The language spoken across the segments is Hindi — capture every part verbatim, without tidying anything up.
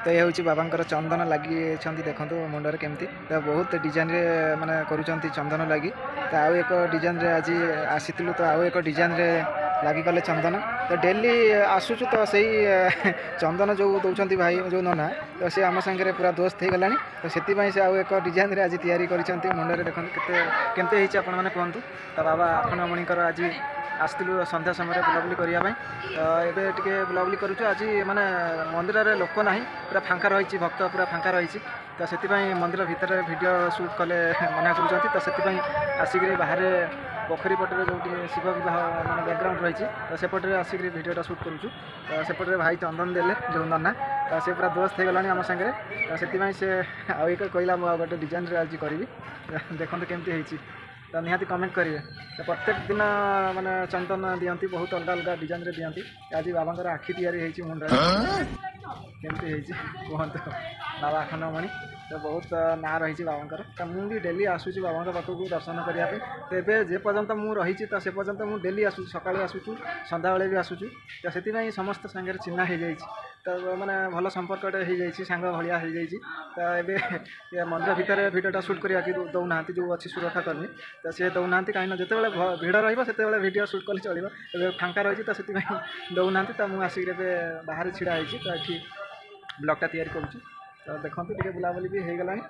तो ये हूँ बाबांकर चंदन लगी देखो मुंडर केमती तो बहुत डिजाइन रे माने करूछंती चंदन लगी तो आउ एक डिजाइन रे आज आसीलु तो आउ एक डिजाइन रे लगी गले चंदन तो डेली आसुचु तो सही चंदन जो दौरान भाई जो नना तो सी आम सागर पूरा दोस्त हो गलानी तो से से आउ एक डिजाइन रे आज तैयारी करिसेंती मुंडर देखो केमते होईछि आपण माने कहंतु तो बाबा आखनमणिकर आज आसलु सन्ध्या समय बुलाबुली करने तो ये टे बुलाबुली करुचु आज माने मंदिर रे लोक ना पूरा फांका रही भक्त पूरा फांका रही तो से मंदिर भितर वीडियो शूट कले मना कर तो से आसिक बाहर पोखरी पटे जो शिव विवाह माने बैकग्राउंड रही तो सेपटे आसिक वीडियोटा शूट करुचु तो सेपटे भाई चंदन देले जो नना तो से पूरा दोस्त हो गलानी आम सागर तो से से आउ एक कहला मुझे गोटे डिजाइन रे आज करी देखते केमती होती तो निहाती कमेंट करेंगे तो प्रत्येक दिन माने चंदन दियंती बहुत अलग अलग डिजाइन रे दियंती आज बाबांकर आखि तैयारी होईची मुंडा केमती होईची कहंतु बाबा आखनमणि तो बहुत ना रही बाबांकर तो मुझे डेली आसूँ बाबा पाखक दर्शन करने तो ये जे पर्यंत मुझे रही तो से पर्यंत मुझे डेली आसूँ सकाळु आसूँ संध्या बेले भी आसूँ तो से समस्त सांगे चिन्हा हो जाए तो मैंने भल संपर्कटे हो जाए सांग भाया हो जाए तो ये मंदिर भितर भिडियोटा शूट करा दौना जो अच्छी सुरक्षाकर्मी तो सी दौना कहीं जिते भिड़ रही वीडियो शूट कले चलो फांका रही तो से दौना तो मुझे आसिक बाहर छिड़ा होती तो ये ब्लॉगटा तैयारी करुँच तो देखते टे बुलाबुली भी हो गला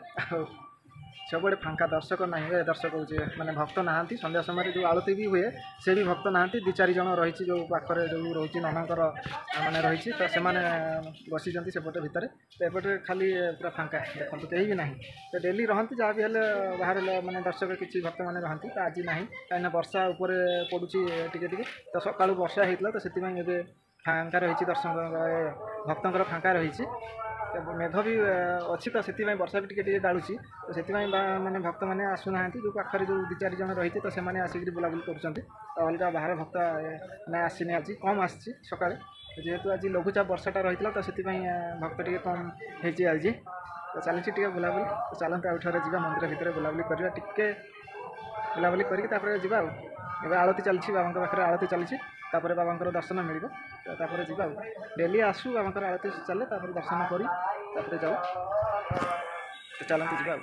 सब फांका दर्शक ना दर्शक हो माने भक्त नहांती संध्या समय जो आलती भी हुए से भी भक्त नहांती दि चार जन रही जो पाखे जो रोचे ननांकर माने रही तो से बसी सेपटे भितर तो एपटे खाली पूरा फांका देखते कहीं भी ना तो डेली रहती जहाँ भी हेल्ले बाहर माने दर्शक किसी भक्त मैंने रहती तो आज ना कहीं वर्षा उपर पड़ुची टिके टिके तो सका वर्षा होता तो से फांका रही दर्शक भक्तर फांका रही मेघ भी अच्छी तो से वर्षा भी टी डालुची तो से माने भक्त मैंने आसुना जो पाखे जो दि चार जन रही तो से आसिक बुलाबुली कर अलग बाहर भक्त मैंने आसनी आज कम आसी सका जेहेतु आज लघुचाप वर्षाटा रही तो से भक्त टे कम होती आज तो चलती टे बुलाबुली तो चलते आउ थे जा मंदिर भितर बुलाबुली करवा टिके बुलाबुली करके जा ए आलती चलती बाबा पाखे आलती चलती तापर बाबांकर दर्शन मिल तापर जा डेली आसू बाबांकर आलती चले तापर दर्शन कर जाऊ तो चलते जा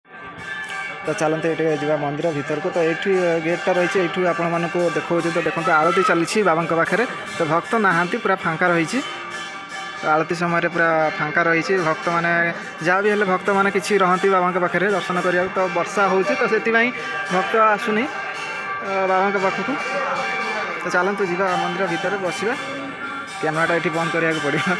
तो चलते ये जा मंदिर भीतर को तो ये गेटा रही है आपण मानक देखो तो देखो आलती चली बाबा पाखे तो भक्त नहांती पूरा फांका रही तो आलती समय पूरा फांका रही भक्त मैंने जहाँ भी हेल्ले भक्त मैंने किसी रहती बाबा पाखे दर्शन करा तो वर्षा हो तो से भक्त आसुनी बाबा पाखक तो चलतु जी मंदिर भितर बसवा कैमेराटा ये बंद करा पड़ा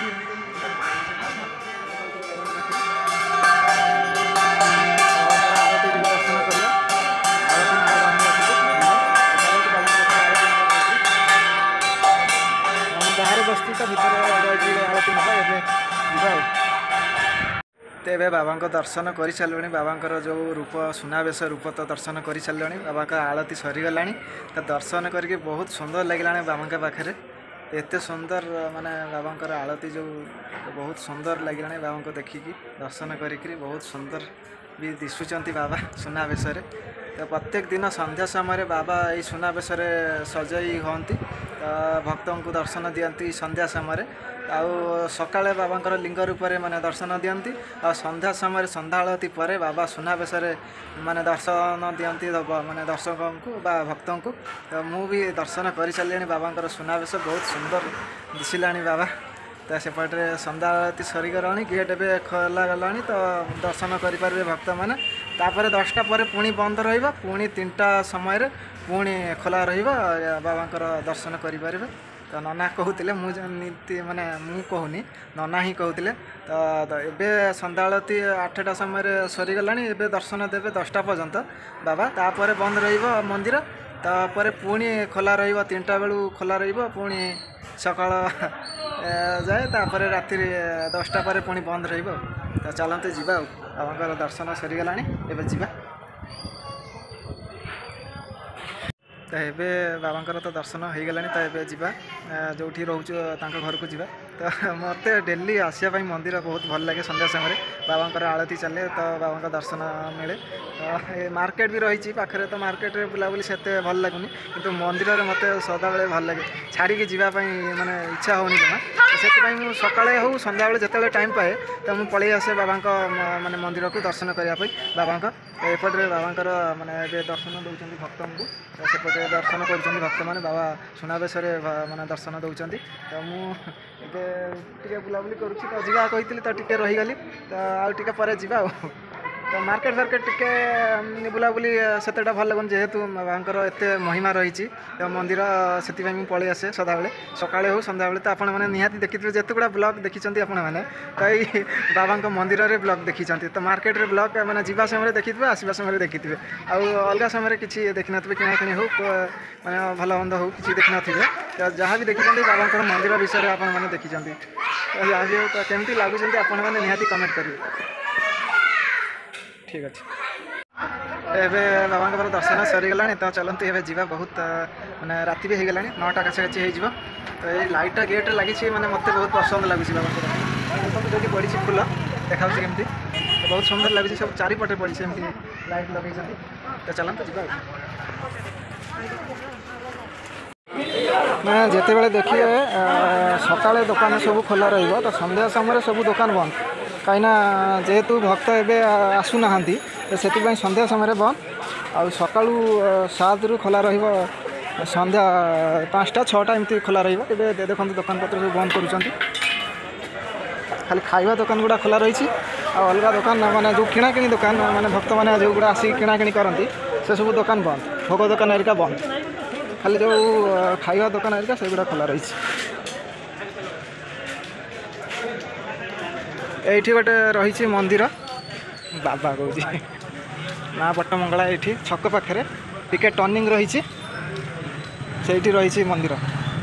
बाहर बसती तो भितर आलती ना तो ये बाबा दर्शन कर सारे बाबा जो रूप सुनावेश रूप तो दर्शन कर सारे बाबा का आलती सरीगला तो दर्शन करके बहुत सुंदर लगे बाबा पाखे एत सुंदर माने बाबा आलती जो बहुत सुंदर लगे बाबा को देखिकी दर्शन करी बहुत सुंदर भी दिशुंट बाबा सुनावेश तो प्रत्येक दिन संध्या समय बाबा ये सुनावेश सजाई हमें तो भक्त को दर्शन दियंती संध्या समय आउ सकाळे बाबा लिंग रूप माने दर्शन दियंती आ संध्या समय संध्या आलती पर बाबा सुनावेश माने दर्शन दियंती माने दर्शक को बा भक्त को तो मु भी दर्शन कर सारे बाबा सुनावेश बहुत सुंदर दिशिला बाबा तो सेपटे संध्या आलती सरी गलानी गेट भी खोला गला तो दर्शन करेंगे भक्त मैंने तापर दसटा पर पुणी बंद रहा पुणी तीन टा समय पुणी खोला रबाबांकर दर्शन करें तो नना कहते मुझे माने मु कहूनी नना ही कहते तो ये संध्या आलती आठटा समय सरीगला एवं दर्शन देवे दसटा पर्यंत बाबा तापर बंद रहा मंदिर तापर पुणी खोला तीन टा बेलू खोला पुणी सकाळ जाए तापर राति दसटा पर पुणी बंद रही तो चलते जा बाबा दर्शन सरीगला एवं जा तो ये बाबा तो दर्शन हो गला तो ये जा जो रोच घर को जा तो मत डेली आसवाई मंदिर बहुत भल लगे संध्या समय बाबा आरती चले तो बाबा दर्शन मिले तो मार्केट भी रही पाखे तो मार्केट रे बुलाबुली से भल लगुनि कि मंदिर में मत सदा बेले भल लगे छाड़ी जावाई माने इच्छा होनी जमा से सकाଳେ हो संध्या बेले जिते टाइम पाए तो मुझे पलि आसे बाबा माने मंदिर को दर्शन करने बाबा एपटे बाबांकर माने दर्शन दौरान भक्त को सेपटे दर्शन कर भक्त मैंने बाबा सुनावेश माने दर्शन दौरान तो मुझे बुलाबुली करुँच तो जा कही तो टे रहीगली तो आउे पर जा तो मार्केट फार्केट टिके बुलाबुली सेतेटा भल लगन जेहेतु बाबांकर एत महिमा रही तो मंदिर से पलि आसे सदा बेले सकाळे हो संध्या बेले तो आपण मैंने निहाती देखी जिते गुड़ा ब्लॉग देखी आपण मैंने तो ये बाबा मंदिर रे ब्लॉग देखी तो मार्केट रे ब्लॉग मैंने जीवा समय देखी आसवा समय देखी अलग समय किसी देखी ना किणाकिणी हो मैंने भल मंद हो कि देखी ना तो जहाँ भी देखी बाबा मंदिर विषय आप देखी तो जहाँ भी हो तो केमती लगुच आपण मैंने निहाती कमेंट करेंगे। ठीक अच्छे एबे बाबा दर्शन सरीगला तो चलते एवं जावा बहुत माने राति भी होगला नौटा काछी हो तो ये लाइट गेट लगी मैंने मत बहुत पसंद लगुच बाबा जो पड़ी फुल देखा केमती तो बहुत सुंदर लगुच सब चारिपटे पड़ी एमती लाइट लगे तो चलते जा मैं जिते बड़े देखिए सकाଳେ दुकान सब खोला रही तो संध्या समय सब दुकान बंद कहीं जेहेतु भक्त एवं आसुना तो से संध्या समय बंद आ सका सात रु खोला संध्या पाँचटा छटा एमती खोला रही देखते दुकान पत्र सब बंद कर खाली खाଇବା दुकान गुड़ा खोला रही अलग दुकान माने जो किणाकिणी दुकान माने भक्त मैंने जो गुड़ा आसिक किणाकिणी करती से सब दुकान बंद भोग दुकान एरिका बंद खाली जो खाଇବା दुकान एरिका से गुड़ा खोला रही एठी गोटे रही मंदिर बाबा कह ना बटमंगला ये छक पाखे टिके टर्निंग रही से रही मंदिर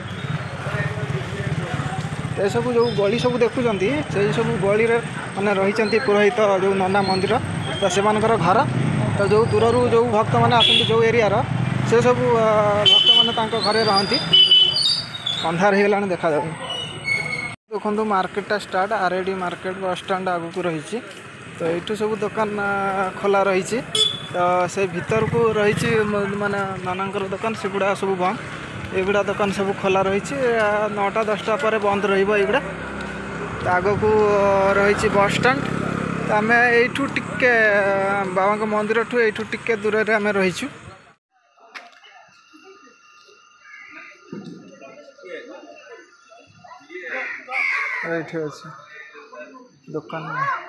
ये सब जो गली सब देखुं से सब गली मैंने रही पुरोहित जो नना मंदिर तो से घर तो जो दूर जो भक्त मैंने आसती जो एरिया से सब भक्त मैंने घरे रहती अंधार हो गला देखा जाए देखो मार्केटा स्टार्ट आरएडी मार्केट बस स्टाण्ड आगू रही तो ये सब दुकान खोला रही तो से भीतर को रही माने नानांकर दुकान से गुड़ा सब बंद एगुड़ा दुकान सब खोला रही नौटा दसटा पर बंद रहीगुड़ा तो आग को रही बस स्टाण्ड तो आम यू टिके बाबा मंदिर ठू यू टिके दूर आम रहीचु ये अच्छे दुकान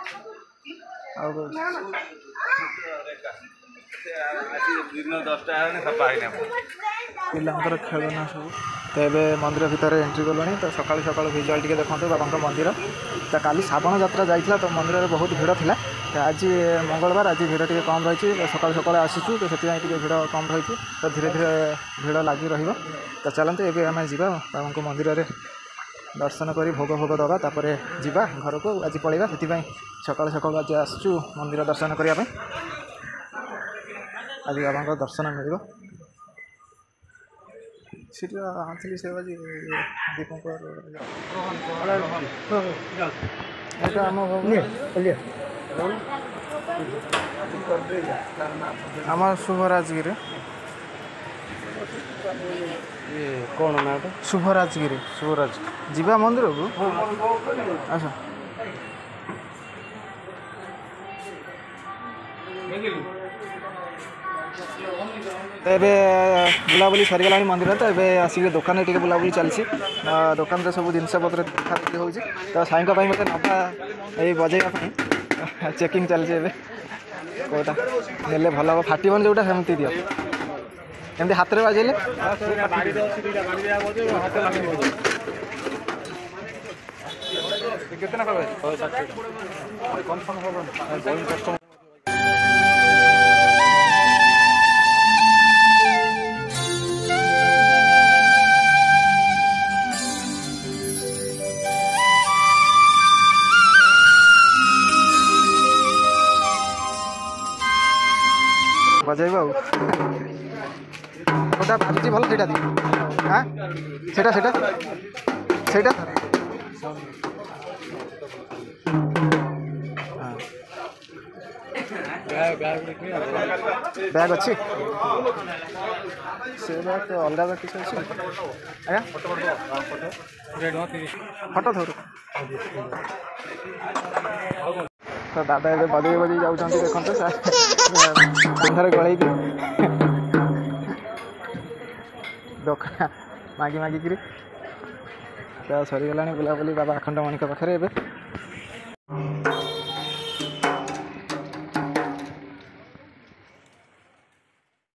पिलांकर खेलना सब तो ये मंदिर भितर एंट्री गला तो सका सका भिजुआल टी देखते बाबा मंदिर तो काली श्रावण यात्रा जाइए तो मंदिर में बहुत भिड़ था तो आज मंगलवार आज भिड़ टी कम रही सका सका आसीचु तो से भिड़ कम रही तो धीरे धीरे भिड़ लगी रही तो चलते ये आम जा बाबा मंदिर में दर्शन कर भोग भोग दबा तापर जा घर को आज पलैया से सका सका आज आसचु मंदिर दर्शन करने आज बाबा दर्शन मिल आनी से आज दीपंकर आम शुभराजगिरी ये कौन ना शुभराजगिरी शुभराज जीवा मंदिर को अच्छा एबे बुलाबुली सरीगला मंदिर तो ये आसिक दुकान टे बुलाबुली चलती दुकान सब जिनस पत्र देखा देखी हो तो साई मत नवा ये बजेगा चेकिंग चलती कौटा ने भल हम फाटबन जोटा सेमती दियो एमती हाथ में बाजेले कितना बजाइब गोटा बाजुची भल से हाँ सेटा सेटा सेटा ବ୍ୟାଗ୍ ଅଛି ସେ ବ୍ୟାଗ୍ ତ ଅଲଗା ବ୍ୟାଗ୍ କିଛି ଅଛି ଆଜ୍ଞା ଫଟୋ ଧରୁ ତ ଦାଦା ଏବେ ବଜେଇ ବଜେଇ ଯାଉଛନ୍ତି ଦେଖନ୍ତୁ କାନ୍ଧରେ ଗଳେଇକି ଦୋକାନ ମାଗି ମାଗିକିରି ତ ସରିଗଲାଣି ବୁଲାବୁଲି ବାବା ଆଖଣ୍ଡଳମଣିଙ୍କ ପାଖରେ ଏବେ